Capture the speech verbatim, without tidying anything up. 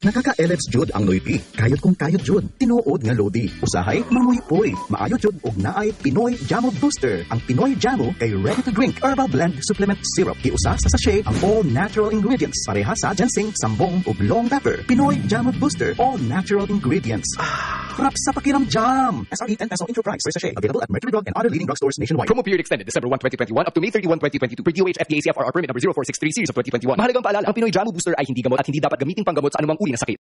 Nakaka-elefs jud ang Noypi. Kayod kung kayod jud. Tinuod nga Lodi. Usahay, mamuhipoy. Maayo jud og naay Pinoy Jamu Booster. Ang Pinoy Jamu kay ready to drink Herbal Blend Supplement Syrup. Iusa sa sachet ang all natural ingredients. Pareha sa ginseng, sambong ug long pepper. Pinoy Jamu Booster. All natural ingredients. Harap sa pakiramdam. S R E ten peso intro price per sachet. Available at Mercury Drug and other leading drugstores nationwide. Promo period extended December first, twenty twenty-one up to May thirty-first, twenty twenty-two per D O H F D A C F R R permit number zero four six three series of twenty twenty-one. Mahalagang paalala, ang Pinoy Jamu Booster ay hindi gamot at hindi dapat gamiting panggamot sa anumang uri ng sakit.